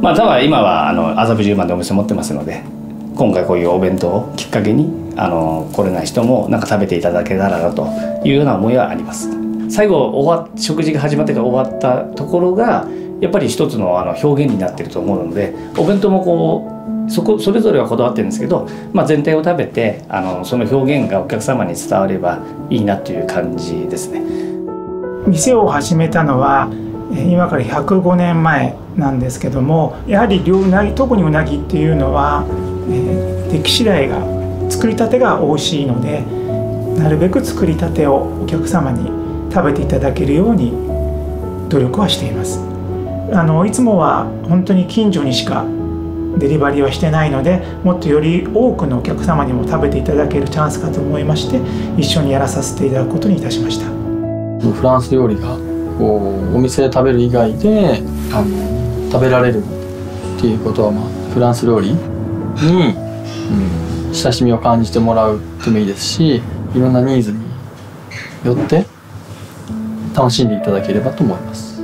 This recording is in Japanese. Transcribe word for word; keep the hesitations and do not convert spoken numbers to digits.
まあただ今はあの麻布十番でお店持ってますので、今回こういうお弁当をきっかけにあの来れない人もなんか食べていただけたらなというような思いはあります。最後終わ食事が始まってから終わったところがやっぱり一つのあの表現になっていると思うので、お弁当もこうそこそれぞれはこだわってるんですけど、まあ、全体を食べてあのその表現がお客様に伝わればいいなという感じですね。 店を始めたのは今からひゃくごねんまえなんですけども、やはりうなぎ、特にうなぎっていうのは、えー、出来次第が作りたてが美味しいので、なるべく作りたてをお客様に食べていただけるように努力はしています。あのいつもは本当に近所にしかデリバリーはしてないので、もっとより多くのお客様にも食べていただけるチャンスかと思いまして、一緒にやらさせていただくことにいたしました。 フランス料理がこうお店で食べる以外であの食べられるっていうことは、まあ、フランス料理に、うん、親しみを感じてもらうでもいいですし、いろんなニーズによって楽しんでいただければと思います。